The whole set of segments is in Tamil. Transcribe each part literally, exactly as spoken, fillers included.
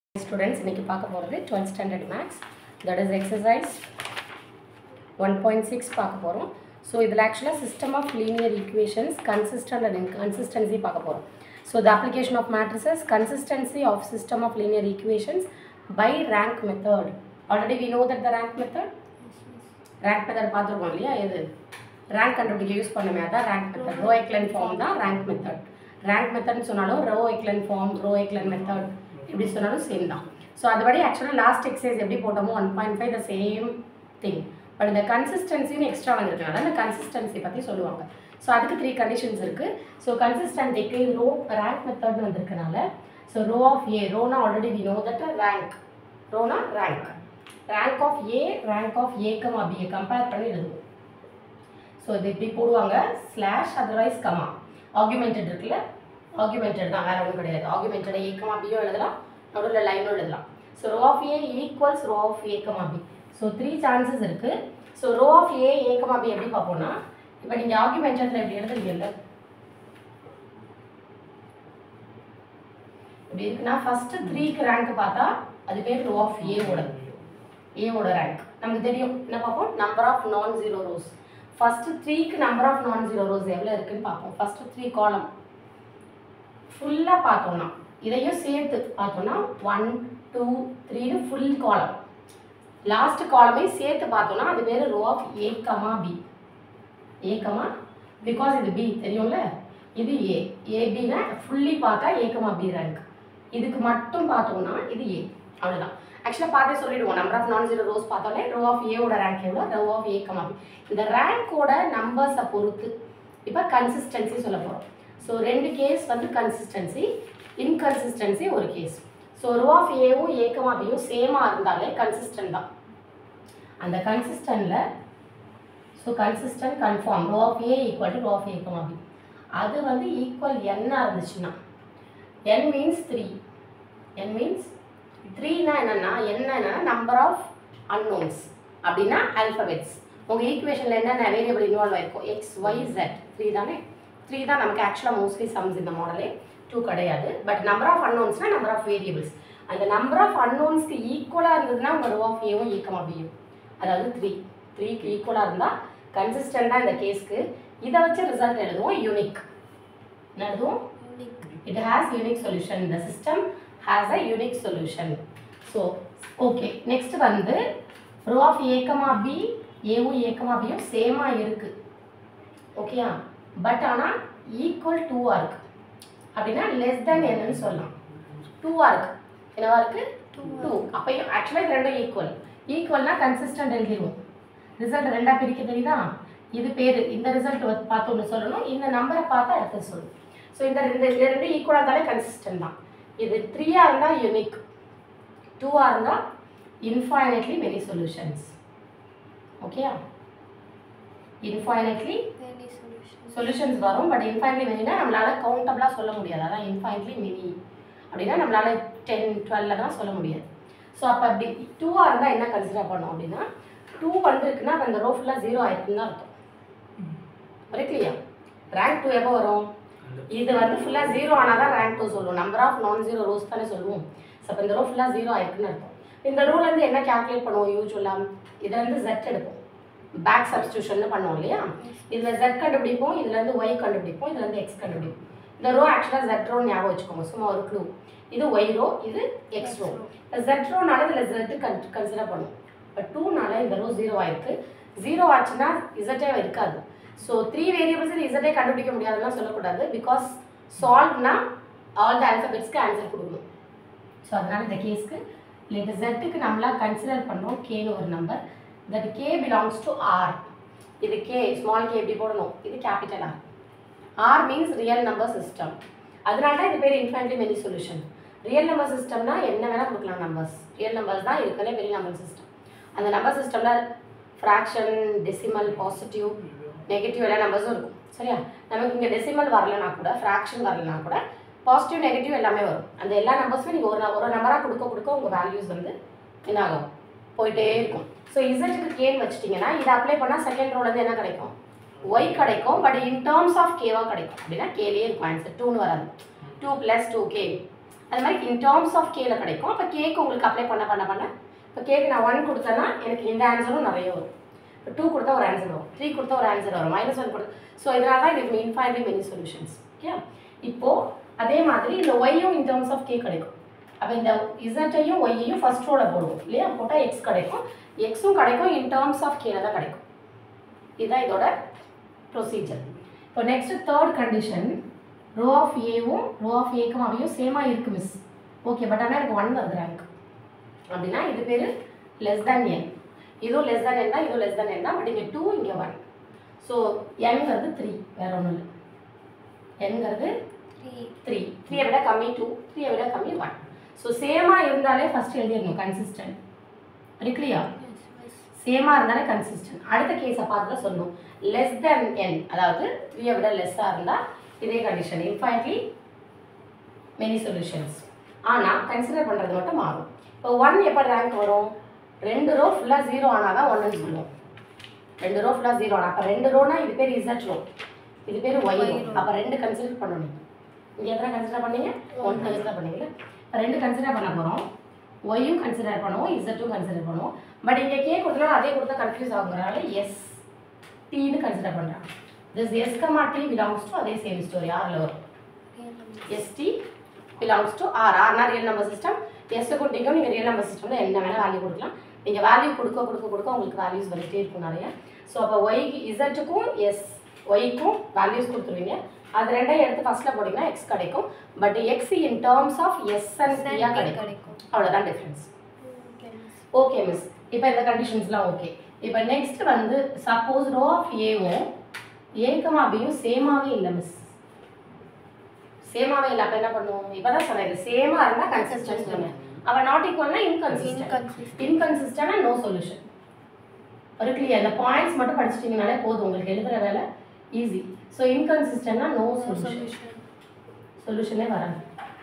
Students, இன்னைக்கு பார்க்க போறது twelfth standard maths, that is exercise one point six பார்க்க போறோம். So இதுல actually system of linear equations, consistent and inconsistency பார்க்க போறோம். So the application of matrices, consistency of system of linear equations by rank method. Already we know that the rank method, rank method பார்த்திருக்கோம் இல்லையா? எது rank கண்டுபிடிக்க யூஸ் பண்ணுமே அதான் rank method. Row echelon form தான் rank method. rank method னு சொன்னாலும் row echelon form, row echelon method எப்படி சொன்னாலும் சேம் தான். ஸோ அதுபடி ஆக்சுவலாக லாஸ்ட் எக்ஸசைஸ் எப்படி போட்டோமோ one point five the same thing. But இந்த கன்சிஸ்டன்சின்னு எக்ஸ்ட்ரா வந்துருக்கனால அந்த கன்சிஸ்டன்சி பற்றி சொல்லுவாங்க. ஸோ அதுக்கு த்ரீ கண்டிஷன்ஸ் இருக்குது. ஸோ கன்சிஸ்டன்சிக்கு ரோ ரேங்க் மெத்தட்னு வந்திருக்கனால ஸோ ரோ ஆஃப் ஏ, ரோனா already we know that rank, ரோனா rank, rank of A, rank of A comma பியை கம்பேர் பண்ணி எழுதுவோம். ஸோ இது இப்படி போடுவாங்க ஸ்லாஷ் அதர்வைஸ் கமா, ஆர்குமெண்டட் இருக்குல்ல, ஆர்குமெண்டட் தான், வேறு ஒன்றும் கிடையாது. ஆர்குமெண்டட் ஏ கமா பியோ எழுதலாம், நடுவில் லைனும் எழுதலாம். So row of A equals rho of A comma B. So three chances இருக்குது. So row of A A comma B எப்படி பார்ப்போம்னா, இப்போ நீங்கள் ஆர்குமெண்டடில் எப்படி எழுதுறீங்கல்ல, இப்படி இருக்குன்னா ஃபஸ்ட்டு த்ரீக்கு ரேங்க் பார்த்தா அது பேர் ரோ ஆஃப் ஏவோட ஏவோட ரேங்க். நமக்கு தெரியும் என்ன பார்ப்போம், number of non zero rows. First த்ரீக்கு number of non zero rows எவ்வளோ இருக்குன்னு பார்ப்போம். ஃபஸ்ட்டு த்ரீ காலம் ஃபுல்லாக பார்த்தோம்னா, இதையும் சேர்த்து பார்த்தோம்னா ஒன் டூ த்ரீனு ஃபுல் காலம், லாஸ்ட் காலமே சேர்த்து பார்த்தோம்னா அது பேர் rho of A comma B. A comma, because இது பி தெரியும்ல, இது ஏ, ஏபின்னா ஃபுல்லி பார்த்தா ஏ கமா பி ரேங்க். இதுக்கு மட்டும் பார்த்தோம்னா இது ஏ, அவ்வளோதான். ஆக்சுவலாக பார்த்தே சொல்லிடுவோம், number of non zero rows பார்த்தோன்னே ரோ ஆஃப் ஏவோட ரேங்க் எவ்வளோ, rho of A comma B. இந்த ரேங்கோட நம்பர்ஸை பொறுத்து இப்போ கன்சிஸ்டன்சி சொல்ல போகிறோம். ஸோ ரெண்டு கேஸ் வந்து கன்சிஸ்டன்சி, இன்கன்சிஸ்டன்சி ஒரு கேஸ். ஸோ ரோ ஆஃப் ஏவும் ஏ கமா பியும் சேமாக இருந்தாலே கன்சிஸ்டன்ட் தான். அந்த கன்சிஸ்டன்டில் so consistent confirm rho of A equal to rho of A comma B. அது வந்து ஈக்குவல் என்னாக இருந்துச்சுன்னா, n means three, n means த்ரீனா என்னென்னா, என்னென்னா நம்பர் ஆஃப் அன்னோன்ஸ் அப்படின்னா ஆல்ஃபபெட்ஸ். உங்கள் ஈக்குவேஷனில் என்னென்ன வேரியபிள் இன்வால்வ் ஆயிருக்கும், எக்ஸ் ஒய் ஜெட், த்ரீ தானே, த்ரீ தான் நமக்கு ஆக்சுவலாக மோஸ்ட்லி சம்ஸ் இந்த மாடலே, டூ கிடையாது. பட் நம்பர் ஆஃப் அன்னோன்ஸ்னால் நம்பர் ஆஃப் வேரியபிள்ஸ். அந்த நம்பர் ஆஃப் அன்னோன்ஸ்க்கு ஈக்குவலாக இருந்ததுன்னா உங்கள் ரோ ஆஃப் ஏவும் ஏக்கமா பியும், அதாவது த்ரீ, த்ரீக்கு ஈக்குவலாக இருந்தால் கன்சிஸ்டண்டாக இந்த கேஸ்க்கு. இதை வச்சு ரிசல்ட் எழுதுவோம் யூனிக். என்ன எழுதுவோம், இட் ஹேஸ் யூனிக் சொல்யூஷன், இந்த system has a unique solution. So okay, next வந்து ரோ ஆஃப் ஏக்கமா பி, ஏவும் ஏக்கமா பியும் சேமாக இருக்குது ஓகேயா. பட் ஆனால் ஈக்குவல் டூவாக இருக்குது அப்படின்னா லெஸ் தேன் என்னன்னு சொல்லலாம். டூவாக இருக்குது, என்னவா இருக்குது, டூ டூ அப்போயும் ஆக்சுவலாக இது ரெண்டும் ஈக்குவல். ஈக்குவல்னா கன்சிஸ்டன்ட் எழுதிடுவோம். ரிசல்ட் ரெண்டாக பிரிக்க தெரியுதா, இது பேர், இந்த ரிசல்ட் பார்த்து ஒன்று சொல்லணும், இந்த நம்பரை பார்த்தா அடுத்து சொல்லணும். ஸோ இந்த ரெண்டு இந்த ரெண்டு ஈக்குவலாக இருந்தாலே கன்சிஸ்டன்ட் தான். இது த்ரீயாக இருந்தால் யூனிக், டூவாக இருந்தால் இன்ஃபைனைட்லி மெனி சொல்யூஷன்ஸ். ஓகேயா, இன்ஃபைனைட்லி சொல்யூஷன்ஸ் வரும். பட் இன்ஃபைனைட்லி மெனினா நம்மளால் கவுண்டபிளாக சொல்ல முடியாது. அதான் இன்ஃபைனைட்லி மெனி அப்படின்னா நம்மளால் டென் டுவெல்ல தான் சொல்ல முடியாது. ஸோ அப்போ அப்படி டூவாக இருந்தால் என்ன கன்சிடர் பண்ணோம் அப்படின்னா, டூ வந்துருக்குன்னா அந்த ரோ ஃபுல்லாக ஜீரோ ஆயிருக்குன்னு தான் அர்த்தம். இருக்குல்லையா, ரேங்க் டூ எப்போ வரும், இது வந்து ஃபுல்லாக ஜீரோ ஆனால் தான் ரேங்க் டூ சொல்லுவோம். Number of non zero rows தானே சொல்லுவோம். ஸோ அப்போ இந்த ரோ ஃபுல்லாக ஜீரோ ஆயிருக்குன்னு அர்த்தம். இந்த ரூலேருந்து என்ன கேல்குலேட் பண்ணுவோம், யூஸ்வலாக இதுலேருந்து ஜெட் எடுப்போம், பேக் சப்ஸ்டியூஷன் பண்ணுவோம் இல்லையா. இதில் ஜெட் கண்டுபிடிப்போம், இதுலேருந்து ஒய் கண்டுபிடிப்போம், இதுலேருந்து எக்ஸ் கண்டுபிடிப்போம். இந்த ரோ ஆக்சுவலாக ஜெட் ரோ ஞாபகம் வச்சுக்கோங்க, சும்மா ஒரு க்ளூ. இது ஒய் ரோ, இது எக்ஸ் ரோ. ஜெட் ரோனால இதில் ஜெட்டு கன் கன்சிடர் பண்ணுவோம். இப்போ டூனால இந்த ரோ ஜீரோ ஆயிருக்கு. ஜீரோ ஆச்சுன்னா இசட்டே இருக்காது. ஸோ த்ரீ வேரியபிள்ஸ் இசட்டே கண்டுபிடிக்க முடியாதுன்னா சொல்லக்கூடாது. பிகாஸ் சால்வ்னா ஆல் த ஆல்ஃபபெட்ஸ்க்கு ஆன்சர் கொடுக்கணும். ஸோ அதனால் இந்த கேஸ்க்கு இல்லை ஜெட்டுக்கு நம்மளாக கன்சிடர் பண்ணோம் கேன்னு ஒரு நம்பர். that k belongs to R. இது k, small k எப்படி போடணும், இது capital R. R means real number system. அதனால தான் இது பேர் infinitely many solution. real number systemனா என்ன வேணா கொடுக்கலாம் நம்பர்ஸ். real numbers தான் இருக்கலே பெரிய நம்பர் சிஸ்டம். அந்த நம்பர் சிஸ்டம்ல ஃப்ராக்ஷன், டெசிமல், பாசிட்டிவ், நெகட்டிவ் எல்லா நம்பர்ஸும் இருக்கும். சரியா, நமக்கு இங்கே டெசிமல் வரலனா கூட, ஃப்ராக்ஷன் வரலனா கூட பாசிட்டிவ் நெகட்டிவ் எல்லாமே வரும். அந்த எல்லா நம்பர்ஸுமே நீங்கள் ஒரு ஒரு நம்பராக கொடுக்க கொடுக்க உங்கள் வேல்யூஸ் வந்து என்ன ஆகும், போயிட்டே இருக்கும். ஸோ இசட்டுக்கு கேன்னு வச்சுட்டிங்கன்னா இதை அப்ளை பண்ணால் செகண்ட் ரோலேருந்து என்ன கிடைக்கும், ஒய் கிடைக்கும். பட் இன் டேர்ம்ஸ் ஆஃப் கேவாக கிடைக்கும். அப்படின்னா கேலேயே இருக்கும் ஆன்சர், டூன்னு வராது. டூ ப்ளஸ் டூ கே அது மாதிரி இன் டேர்ம்ஸ் ஆஃப் கேல கிடைக்கும். அப்போ கேக்கு உங்களுக்கு அப்ளை பண்ண பண்ண பண்ண இப்போ கேக்கு நான் ஒன் கொடுத்தேன்னா எனக்கு இந்த ஆன்சரும் நிறைய வரும். இப்போ டூ கொடுத்தா ஒரு ஆன்சர் வரும், த்ரீ கொடுத்தா ஒரு ஆன்சர் வரும், மைனஸ் ஒன் கொடுத்தா. ஸோ இதனால தான் இதுக்கு இன்ஃபைனட்லி மெனி சொல்யூஷன்ஸ். ஓகே, இப்போது அதே மாதிரி இந்த ஒய்யும் இன் டேர்ம்ஸ் ஆஃப் கே கிடைக்கும். அப்போ இந்த இசட்டையும் ஒய்யையும் ஃபர்ஸ்ட் ரோல போடுவோம் இல்லையா, போட்டால் எக்ஸ் கிடைக்கும். எக்ஸும் கிடைக்கும் இன் டேர்ம்ஸ் ஆஃப் கேல தான் கிடைக்கும். இதுதான் இதோட ப்ரொசீஜர். இப்போ next third condition, row of ஏவும் ரோ ஆஃப் ஏக்கும் அவையும் சேமாக இருக்குது மிஸ். ஓகே, பட் ஆனால் எனக்கு ஒன் வருது ரேங்க் அப்படின்னா இது பேர் லெஸ் தேன் என். இதுவும் லெஸ் தேன் என் தான், இதுவும் லெஸ் தேன் என் தான். பட் இங்கே டூ, இங்கே ஒன். ஸோ என்கிறது த்ரீ, வேற ஒன்றும் இல்லை. என்கிறது த்ரீ, த்ரீயை விட கம்மி டூ, த்ரீயை விட கம்மி ஒன். ஸோ சேமாக இருந்தாலே ஃபஸ்ட் எழுதிடணும் கன்சிஸ்டன்ட். இருக்குல்லையா? சேமாக இருந்தாலே கன்சிஸ்டன்ட். அடுத்த கேஸை பார்த்து தான் சொல்லணும். லெஸ் தென் என், அதாவது த்ரீயை விட லெஸ்ஸாக இருந்தால் இதே கண்டிஷன், இன்ஃபைனட்லி மெனி சொல்யூஷன்ஸ். ஆனால் கன்சிடர் பண்ணுறது மட்டும் மாறும். இப்போ ஒன் எப்போ ரேங்க் வரும்? ரெண்டு ரோ ஃபுல்லாக ஜீரோ ஆனால் தான் ஒன்றுன்னு சொல்லுவோம். ரெண்டு ரோ ஃபுல்லாக ஜீரோ ஆனால், அப்போ ரெண்டு ரோனா இது பேர் இசட் ரோ, இது பேர் ஒய் ரோ. அப்போ ரெண்டு கன்சிடர் பண்ணணும். இங்கே எத்தனை கன்சிடர் பண்ணீங்க? ஒன் கன்சிடர் பண்ணீங்களா? இப்போ ரெண்டு கன்சிடர் பண்ண போகிறோம். ஒய்யும் கன்சிடர் பண்ணுவோம், இசட்டும் கன்சிடர் பண்ணுவோம். பட் இங்கே கே கொடுத்தனா அதே கொடுத்தா கன்ஃபியூஸ் ஆகுங்கிறனால எஸ் டீன்னு கன்சிடர் பண்ணுறாங்க. This s comma t belongs to அதே சேம் ஸ்டோரி. ஆரில் வரும் எஸ்டி பிலாங்ஸ் டு ஆர். ஆர்னா ரியல் நம்பர் சிஸ்டம். எஸ்ஸுக்கும் டிக்கும் நீங்கள் ரியல் நம்பர் சிஸ்டமில் என்ன வேணால் வேல்யூ கொடுக்கலாம். நீங்கள் வேல்யூ கொடுக்க கொடுக்க கொடுக்க உங்களுக்கு வேல்யூஸ் வந்துகிட்டே இருக்கும் நிறைய. ஸோ அப்போ ஒய்க்கு இசட்டுக்கும் எஸ் ஒய்க்கும் வேல்யூஸ் கொடுத்துருவீங்க. அது ரெண்டையும் எடுத்து ஃபஸ்ட்டில் போட்டிங்கன்னா எக்ஸ் கிடைக்கும். But x in terms of s and டியாக கிடைக்கும். அவ்வளோதான் டிஃப்ரென்ஸ். ஓகே மிஸ், இப்போ இந்த கண்டிஷன்ஸ்லாம் ஓகே. இப்போ நெக்ஸ்ட் வந்து சப்போஸ் ரோ ஆஃப் ஏவும் ஏக்கமா பியும் சேமாகவே இல்லை மிஸ். சேமாகவே இல்லை, அப்போ என்ன பண்ணுவோம்? இப்போ தான் சொன்னேன், சேமாக இருந்தால் கன்சிஸ்டன்ட் சொன்னேன். அவன் நாட் ஈக்குவல்னா இன்கன்சிஸ்டன்ட். இன்கன்சிஸ்டன்ட்னா நோ சொல்யூஷன். ஒரு கிளியர், அந்த பாயிண்ட்ஸ் மட்டும் படிச்சிட்டிங்கனாலே போதும், உங்களுக்கு எழுதுகிற வேலை ஈஸி. ஸோ இன்கன்சிஸ்டன்ட்னா நோ சொல்யூஷன், சொல்யூஷனே வராது.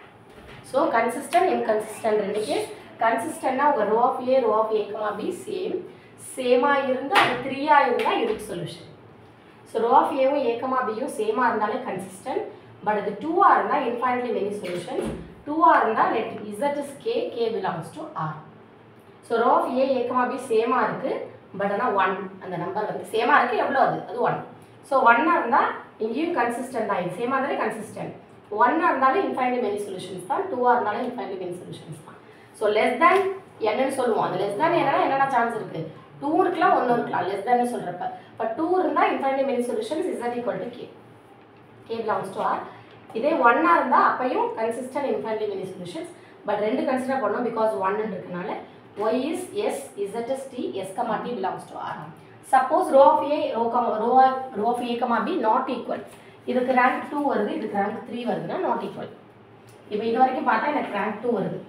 ஸோ கன்சிஸ்டன்ட் இன்கன்சிஸ்டன்ட் ரெண்டு கேஸ். கன்சிஸ்டன்ட்னா உங்கள் row of A row of ஏக்கமா பி சேம். சேமாக இருந்தால் அது த்ரீயாக இருந்தால் இதுக்கு சொல்யூஷன். ஸோ ரோ ஆஃப் ஏவும் ஏக்கமா பியும் சேமாக இருந்தாலே கன்சிஸ்டன்ட். பட் அது டூவாக இருந்தால் இன்ஃபைனட்லி மெனி சொல்யூஷன்ஸ். டூவாக இருந்தால் let z is k, k belongs to R. So row of A ஏக்கமா பி சேமாக இருக்குது. பட் ஆனால் ஒன், அந்த நம்பர் வந்து சேமாக இருக்குது. எவ்வளோ அது? அது ஒன். ஸோ ஒன்னாக இருந்தால் இங்கேயும் கன்சிஸ்டன்ட் தான். இது சேமாக இருந்தாலே கன்சிஸ்டன்ட். ஒன்னாக இருந்தாலும் இன்ஃபைனட்லி மெனி சொல்யூஷன்ஸ் தான். டூவாக இருந்தாலும் இன்ஃபைனட்லி மெனி சொல்யூஷன்ஸ் தான். ஸோ லெஸ் தேன் என்னன்னு சொல்லுவோம். அந்த லெஸ் தேன் என்னன்னா என்னென்ன சான்ஸ் இருக்குது? டூ இருக்கலாம், ஒன்று இருக்கலாம் லெஸ் தேன் சொல்கிறப்ப. இப்போ டூ இருந்தால் infinitely many solutions z equal to k, k belongs to R. இதே ஒன்னாக இருந்தால் அப்பையும் consistent infinitely many solutions. But ரெண்டு கன்சிடர் பண்ணோம் பிகாஸ் ஒன்னு இருக்கனால y is s, z is t, s comma t belongs to R. Suppose row of A row comma row row of A comma B not equal. இதுக்கு ரேங்க் டூ வருது, இதுக்கு ரேங்க் த்ரீ வருதுன்னா நாட் ஈக்குவல். இப்போ இது வரைக்கும் பார்த்தா எனக்கு ரேங்க் டூ வருது,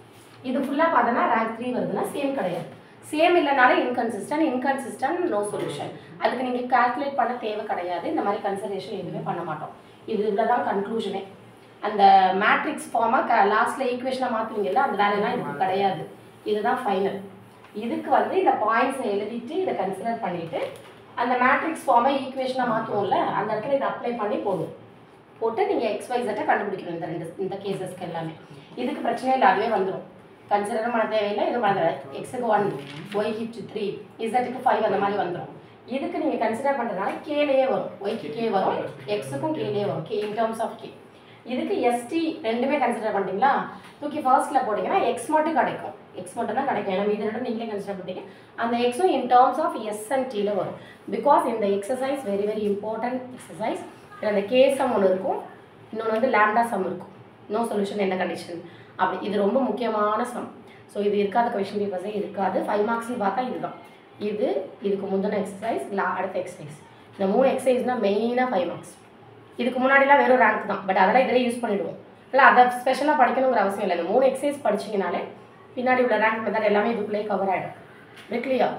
இது ஃபுல்லாக பார்த்தோன்னா ரேங்க் த்ரீ வருதுன்னா சேம் கிடையாது. சேம் இல்லைனால இன்கன்சிஸ்டன்ட், இன்கன்சிஸ்டன்ட் நோ சொல்யூஷன். அதுக்கு நீங்கள் கால்குலேட் பண்ண தேவை கிடையாது. இந்த மாதிரி கன்சிடரேஷன் எதுவுமே பண்ண மாட்டோம். இது இதில் தான் கன்க்ளூஷனே. அந்த மேட்ரிக்ஸ் ஃபார்மை க லாஸ்ட்டில் ஈக்குவேஷனாக மாற்றுவீங்கல்ல, அந்த வேலையெல்லாம் இதுக்கு கிடையாது. இதுதான் ஃபைனல். இதுக்கு வந்து இந்த பாயிண்ட்ஸை எழுதிட்டு இதை கன்சிடர் பண்ணிவிட்டு அந்த மேட்ரிக்ஸ் ஃபார்மை ஈக்குவேஷனாக மாற்றுவோம்ல, அந்த இடத்துல இதை அப்ளை பண்ணி போடும். போட்டு நீங்கள் எக்ஸ் ஒய் செட்டை கண்டுபிடிக்கணும். இந்த ரெண்டு இந்த கேசஸ்க்கு எல்லாமே இதுக்கு பிரச்சனை இல்லை, அதுவே வந்துடும். கன்சிடரும் பண்ண தேவையில்லை, இது பண்ண எக்ஸுக்கு ஒன், ஒய்க்கு த்ரீ, இசட்டுக்கு ஃபைவ், அந்த மாதிரி வந்துடும். இதுக்கு நீங்கள் கன்சிடர் பண்ணுறதுனால கேலேயே வரும், ஒய்க்கு கே வரும், எக்ஸுக்கும் கேலேயே வரும், k in terms of k. இதுக்கு எஸ்டி ரெண்டுமே கன்சிடர் பண்ணிட்டீங்களா, தூக்கி ஃபர்ஸ்ட்டில் போட்டிங்கன்னா எக்ஸ் மட்டும் கிடைக்கும். எக்ஸ் மட்டும் தான் கிடைக்கும். ஏன்னா இது ரெண்டும் நீங்களே கன்சிடர் பண்ணிட்டீங்க. அந்த எக்ஸும் in terms of s and டீல வரும். பிகாஸ் இந்த exercise very very important exercise. இதில் அந்த கே சம் ஒன்று இருக்கும், இன்னொன்று வந்து லேம்டா சம் இருக்கும். நோ சொல்யூஷன் என்ன கண்டிஷன் அப்படி, இது ரொம்ப முக்கியமான சம். ஸோ இது இருக்காத கொஷின் பேப்பர்ஸே இருக்காது. ஃபைவ் மார்க்ஸ்னு பார்த்தா இதுதான். இது இதுக்கு முந்தின எக்ஸசைஸ், இல்லை அடுத்த எக்ஸசைஸ். இந்த மூணு எக்ஸசைஸ்னால் மெயினாக ஃபைவ் மார்க்ஸ். இதுக்கு முன்னாடிலாம் வெறும் ரேங்க் தான், பட் அதெல்லாம் இதில் யூஸ் பண்ணிவிடுவோம். இல்லை அதை ஸ்பெஷலாக படிக்கணுங்கிற அவசியம் இல்லை. இந்த மூணு எக்ஸசைஸ் படிச்சிங்கனாலே பின்னாடி உள்ள ரேங்க் மெத்தட் எல்லாமே இதுக்குள்ளே கவர் ஆகிடும். இருக்குல்லையா?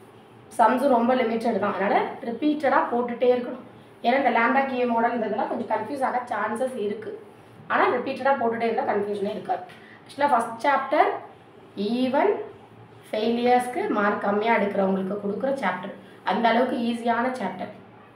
சம்ஸும் ரொம்ப லிமிட்டட் தான், அதனால் ரிப்பீட்டடாக போட்டுகிட்டே இருக்கணும். ஏன்னா இந்த லேம்டா கே மாடல் இதெல்லாம் கொஞ்சம் கன்ஃபியூஸ் ஆக சான்சஸ் இருக்குது. ஆனால் ரிப்பீட்டடாக போட்டுகிட்டே இருந்தால் கன்ஃபியூஷனே இருக்காது. ஆக்சுவலாக ஃபஸ்ட் சாப்டர் ஈவன் ஃபெயிலியர்ஸ்க்கு மார்க் கம்மியாக எடுக்கிறவங்களுக்கு கொடுக்குற சாப்டர், அந்த அளவுக்கு ஈஸியான சாப்டர்.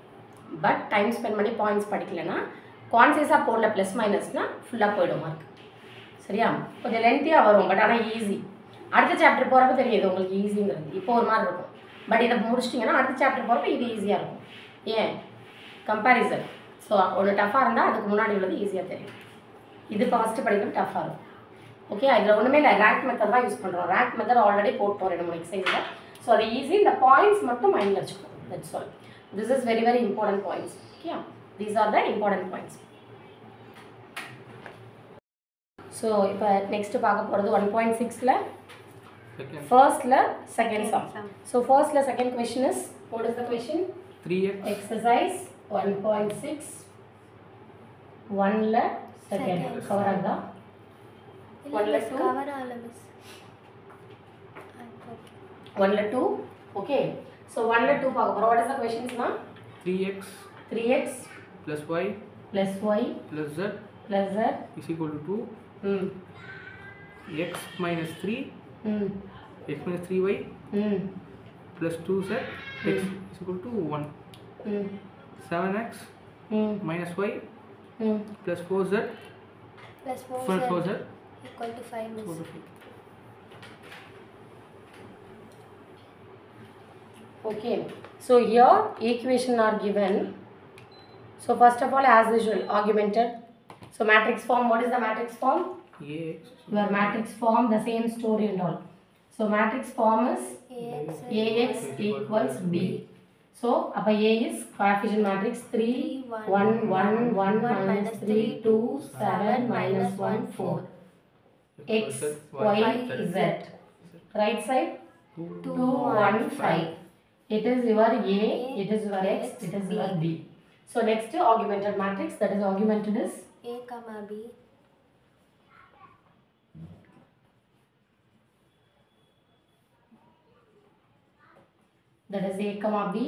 பட் டைம் ஸ்பெண்ட் பண்ணி பாயிண்ட்ஸ் படிக்கலைன்னா கான்சியஸாக போடல ப்ளஸ் மைனஸ்னால் ஃபுல்லாக போய்டும் மார்க். சரியா? கொஞ்சம் லென்த்தியாக வரும், பட் ஆனால் ஈஸி. அடுத்த சாப்டர் போகிறப்ப தெரியுது உங்களுக்கு ஈஸிங்கிறது. இப்போ ஒரு மாதிரி இருக்கும், பட் இதை முடிச்சிட்டிங்கன்னா அடுத்த சாப்டர் போகிறப்ப இது ஈஸியாக இருக்கும். ஏன் கம்பேரிசன். ஸோ ஒன்று டஃப்பாக இருந்தால் அதுக்கு முன்னாடி உள்ளது ஈஸியாக தெரியும். இது இப்போ ஃபஸ்ட்டு படிக்கிறது டஃப்பாக இருக்கும். ஓகே, இதில் ஒன்றுமே இல்லை, ரேங்க் மெத்தட் தான் யூஸ் பண்ணுறோம். ரேங்க் மெத்தட் ஆல்ரெடி போட்டோம் ரெண்டு மூணு எக்ஸசைஸில். ஸோ அது ஈஸி. இந்த பாயிண்ட்ஸ் மட்டும் மைண்டில் வச்சுக்கணும். That's all. This is very very important points. Okay, these are the important points. So இப்போ நெக்ஸ்ட்டு பார்க்க போகிறது ஒன் பாயிண்ட் சிக்ஸில் ஃபர்ஸ்ட்டில் செகண்ட் சம். ஸோ ஃபர்ஸ்ட்டில் second question is, what is the question? three x exercise one point six ஒன்னில் செகண்ட் கவர் ஆகுதா? ஒன்னில் டூ ஒன்னில் டூ ஓகே. ஸோ ஒன்னில் டூ பார்க்க போகிறோம். வாட் இஸ் த கொஷின்ஸ்னா? three x three x plus y plus y plus z plus z is equal to two. mm. X minus three Mm. x minus three y Mm. plus two z x Mm. is equal to one. Mm. seven x Mm. minus y Mm. plus four z plus four plus four z equal to five. equal to five. Okay, so here equation are given. So first of all, as usual, augmented. So matrix form, what is the matrix form? Ax Your matrix form, the same story and all. So matrix form is Ax Ax equals B. So appa A is coefficient matrix three, one, one, one, minus three, two, seven, minus one, four. X, Y, Z. Right side, two, one, five. It is your A, it is your X, it is your B. So next augmented matrix, that is augmented is A comma B. that is A comma B.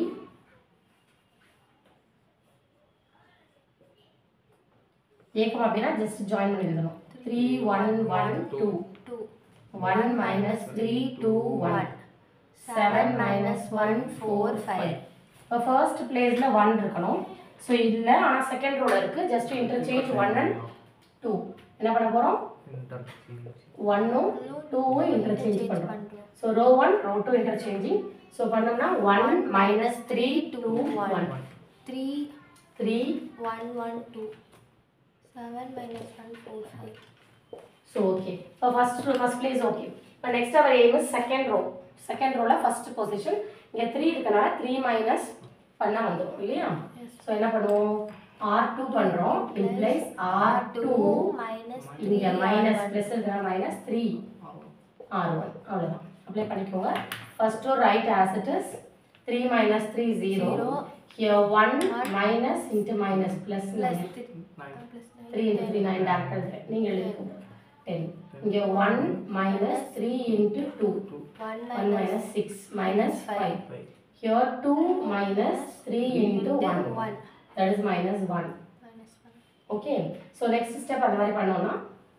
A comma B na just join பண்ணி எழுதணும். three, one, one, two. two. one minus three, two, one. seven minus one, four, five. இப்போ ஃபர்ஸ்ட் பிளேஸில் ஒன் இருக்கணும். ஸோ இல்லை, ஆனால் செகண்ட் ரோல இருக்குது. Just interchange one and two. என்ன பண்ண போகிறோம்? ஒன்னும் டூவும் இன்டர்சேஞ்ச் பண்ணுறோம். So row one row two interchanging. So பண்ணோம்னா one minus three two one. three, three one, one, two. seven minus one, four, five. So okay. இப்போ ஃபர்ஸ்ட் ஃபர்ஸ்ட் பிளேஸ் ஓகே. இப்போ next our aim second row. Second ரோவில் ஃபர்ஸ்ட் பொசிஷன். இங்கே த்ரீ இருக்கனால த்ரீ மைனஸ் பண்ணால் வந்துடும் இல்லையா? ஸோ என்ன பண்ணுவோம்? ஆர் டூ பண்ணுறோம். இம்ப்ளைஸ் ஆர் டூ minus இங்கே மைனஸ் ப்ளஸ் இருக்கிற மைனஸ் த்ரீ ஆர் ஒன். அவ்வளோதான். அப்ளை பண்ணிக்கோங்க. First row right as it is. Three minus three zero. Here one minus into minus plus plus nine. three. plus nine. Three into three nine டேரக்டாக நீங்கள் எழுதிக்கோங்க. டென். இங்கே one minus three into two. one one minus six minus five. five. Here two minus three into one. one. That is minus one. Minus one. Okay. So next step அந்த மாதிரி பண்ணோம்னா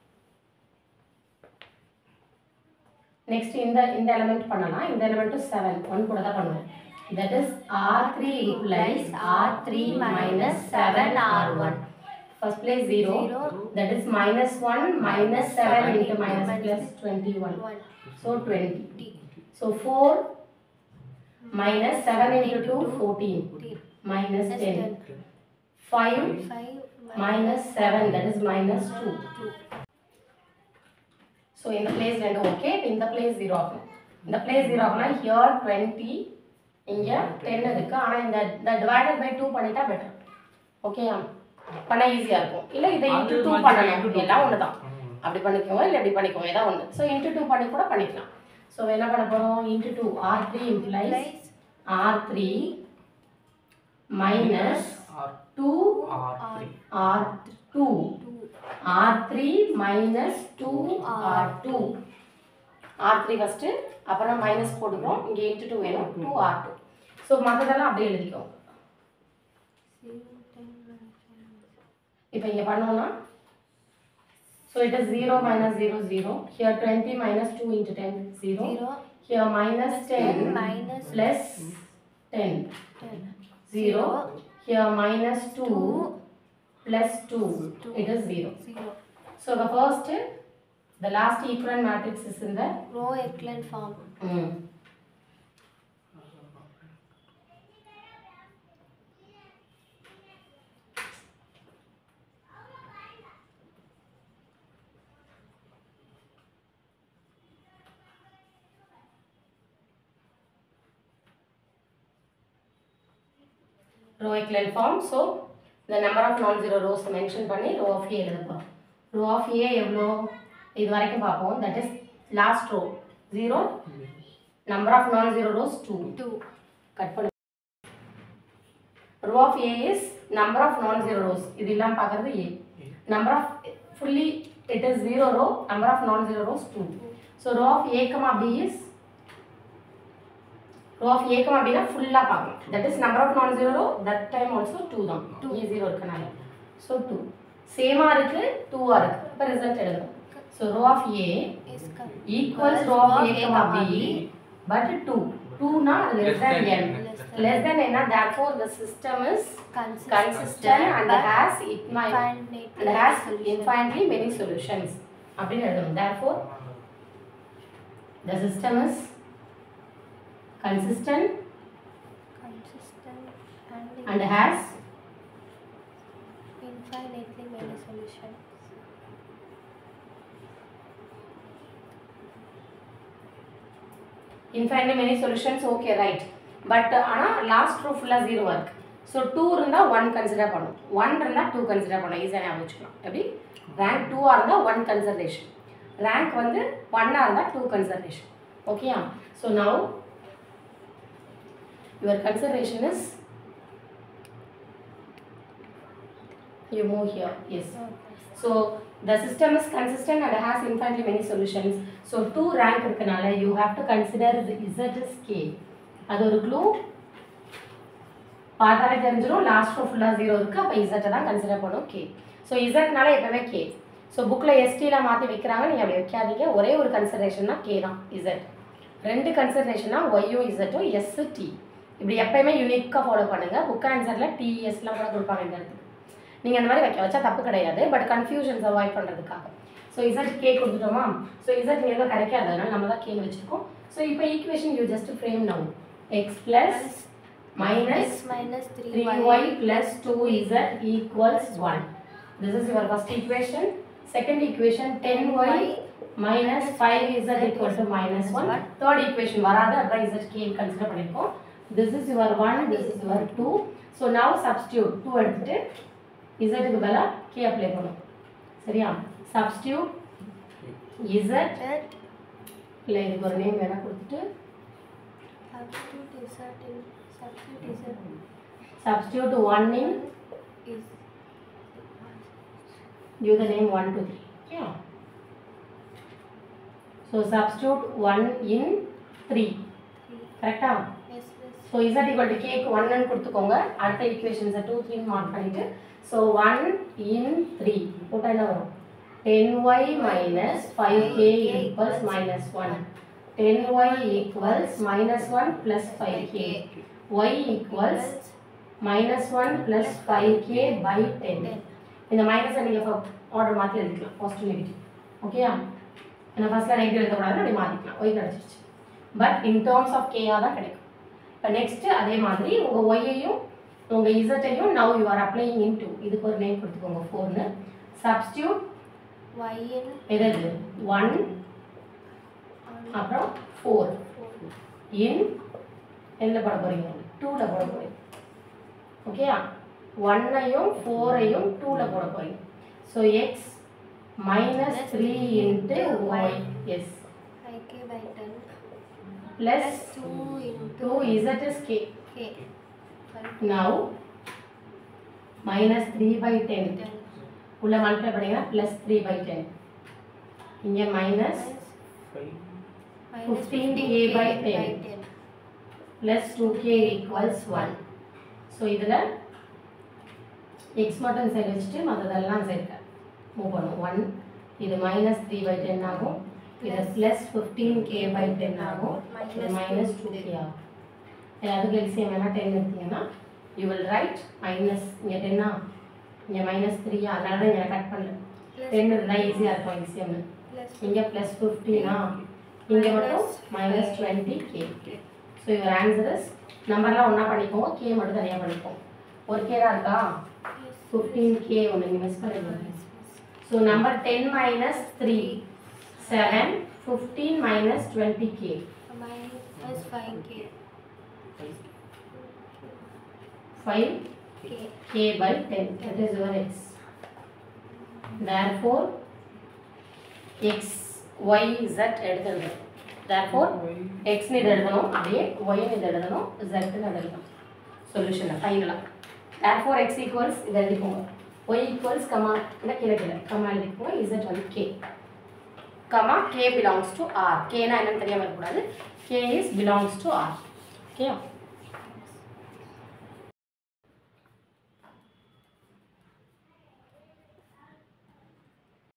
next இந்த இந்த element பண்ணலாம். இந்த element seven. one கூட தான் பண்ணுவோம். That is R three implies R three minus seven R one. First place zero. Zero. That is minus one minus seven into minus plus twenty-one. one. So twenty. So four minus seven into two, fourteen. Minus ten. five five minus seven, that is minus two. two. So in the place ரெண்டு okay. In the place zero ஆகும். In the place zero ஆகும்னா here twenty, இங்க ten இருக்கு. ஆனால் இந்த the divided by two பண்ணிட்டா better. Okay ஆ? பண்ண ஈஸியா இருக்கும். இல்ல இதை into two பண்ணணும். எல்லாம் ஒன்று தான். அப்படி பண்ணிக்கோங்க இல்லை இப்படி பண்ணிக்கோங்க, ஏதாவது ஒன்று. ஸோ into two பண்ணி கூட பண்ணிக்கலாம். ஸோ என்ன பண்ண போகிறோம்? into two R three implies R three minus two R three. R two. R three minus two R two. R three first, அப்புறம் மைனஸ் போட்டுக்கிறோம். இங்கே into two வேணும். two R two. ஸோ மற்றதெல்லாம் அப்படியே எழுதிக்கோங்க. இப்போ இங்கே பண்ணோம்னா so it is zero minus zero, zero. Here twenty minus two into ten, zero. Zero. Here minus ten minus plus ten, ten. zero. Here minus two Two. plus two, Two. it is zero. Zero. So the first The last equivalent matrix is in the row echelon form. mm. row echelon form. So the number of non-zero rows mention பண்ணி row of A எழுதப்போம். row of A எவ்வளோ இது வரைக்கும் பார்ப்போம். That is last row zero, number of non-zero rows two. two. Cut பண்ணு. row of A is number of non-zero rows. இது எல்லாம் பார்க்கிறது A. Number of fully it is zero row, number of non-zero rows two. So row of A comma B is row of A comma B na full la paakam. That is number of non-zero row. That time also two தான். A zero இருக்கனால. So two. Same ஆ இருக்கு two ஆ இருக்கு. இப்போ result எழுதணும். So row of A is equals row of A comma B, but two. two na less than n. Less than n na therefore the system is consistent, consistent and has it might infinitely and has solution. infinitely many solutions. அப்படின்னு எழுதணும். Therefore the system is consistent consistent and, and has infinitely many solutions. infinitely many solutions. Okay, right. But ஆனா last row full zero இருக்கு. So two இருந்தா one consider பண்ணும். one இருந்தா two consider பண்ணும். ஈஸியா ஞாபகம் வச்சுக்கலாம். எப்படி rank two ஆ இருந்தா one consideration. rank வந்து one ஆ இருந்தா two consideration. Okay? So now your consideration is you move here. Yes. So the system is consistent and has infinitely many solutions. So two rank இருக்கனால you have to consider the z is k. அது ஒரு க்ளூ பார்த்தாலே தெரிஞ்சிரும். லாஸ்ட் ரோ ஃபுல்லா zero இருக்கு. அப்ப z தான் கன்சிடர் பண்ணும் k. So z னால எப்பவே k. So bookல st ல மாத்தி வைக்கறாங்க. நீங்க அப்படி வைக்காதீங்க. ஒரே ஒரு கன்சிடரேஷன்னா k தான் z. ரெண்டு கன்சிடரேஷன்னா y யும் z யும் s t. இப்படி எப்பவுமே யூனிக்கா ஃபாலோ பண்ணுங்க. புக் ஆன்சர்ல t s லாம் கூட கொடுப்பாங்க இந்த இடத்துல. நீங்க அந்த மாதிரி வைக்க வச்சா தப்பு கிடையாது. பட் கன்ஃபியூஷன்ஸ் அவாய்ட் பண்றதுக்காக. So z k கொடுத்துட்டோமா? So z இங்க எங்க கிடைக்காது. அதனால நம்ம தான் k ன்னு வெச்சிருக்கோம். So இப்போ equation you just frame now. x plus minus X minus three three y plus two z equals one. This is your first equation. Second equation ten y minus five z equal to minus one. Third equation வராது. அதான் z k ன்னு கன்சிடர் பண்ணிருக்கோம். This is your one, this is your two. So now substitute two எடுத்துட்டு z க்கு பதிலா k அப்ளை பண்ணும். சரியா? Substitute z இல்ல இதுக்கு ஒரு நேம் வேணா கொடுத்துட்டு substitute z in substitute z substitute one in is give the name one two three. Yeah. So substitute one in three. Correct? yes yes So z equal to k க்கு one ன்னு கொடுத்துக்கோங்க. அடுத்த equations two three மார்க் பண்ணிட்டு so one in three போட்டா என்ன வரும்? ten y minus five k equals minus one. ten y equals minus one plus five k. y equals minus one plus five k by ten. இந்த minus நீங்க ஆர்டர் மாத்தி எழுதிக்கலாம். Positive negative. ஓகேயா? ஏன்னா ஃபர்ஸ்ட்ல நெகட்டிவ் எழுத கூடாது. அப்படி மாத்திக்கலாம். y கிடைச்சிருச்சு. But in terms of k ஆ தான் கிடைக்கும். இப்போ நெக்ஸ்ட் அதே மாதிரி உங்க y ஐயும் உங்க z ஐயும் now you are applying into இதுக்கு ஒரு நேம் கொடுத்துக்கோங்க four ன்னு. Substitute y in எது one அப்புறம் four in எல்ல போட போறீங்க two ல போட போறீங்க. ஓகேயா? one ஐயும் four ஐயும் two ல போட போறீங்க. So x minus three into y. Yes. five k by ten Plus two into two z is k. k. Now minus three by ten. ten உள்ள மல்டிப்ளை பண்ணீங்கன்னா plus three by ten. இங்க minus fifteen k by ten plus two k equals one. So இதுல x மட்டும் சைடு வச்சிட்டு மத்ததெல்லாம் சேர்க்க மூவ் பண்ணும். one இது minus three by ten ஆகும். இது plus fifteen k by ten ஆகும். இது minus two k ஆகும். எல்லாத்துக்கு எல்சிஎம் வேணா ten எடுத்தீங்கன்னா you will write minus இங்க ten ஆ இங்க minus three அதனால தான் இங்க கட் பண்ணல. ten இருந்தா ஈஸியா இருக்கும் எல்சிஎம். plus இங்கே ப்ளஸ் ஃபிஃப்டீனா இங்கே மட்டும் minus twenty k so your answer is நம்பர்லாம் ஒன்றா பண்ணிக்கோங்க கே மட்டும் தனியாக பண்ணிப்போம் ஒரு கே தான் இருக்கா ஃபிஃப்டீன் கே ஒன்று நீங்கள் மிஸ் பண்ணிடுவோம் so number ten minus three seven fifteen minus twenty k minus five k. five K. k by ten. That is your x. Therefore, x, y, z எடுத்துருங்க. Therefore, x நீ எழுதணும் அப்படியே y நீ எழுதணும் z நீ எழுதணும் சொல்யூஷன் ஃபைனலாக. Therefore, x equals இதை எழுதிக்கோங்க y equals கமா இல்லை கீழே கீழே கமா எழுதிக்கோங்க z வந்து k. Comma k belongs to r. k னா என்னன்னு தெரியாமல் இருக்கக்கூடாது. K is belongs to r. Okay.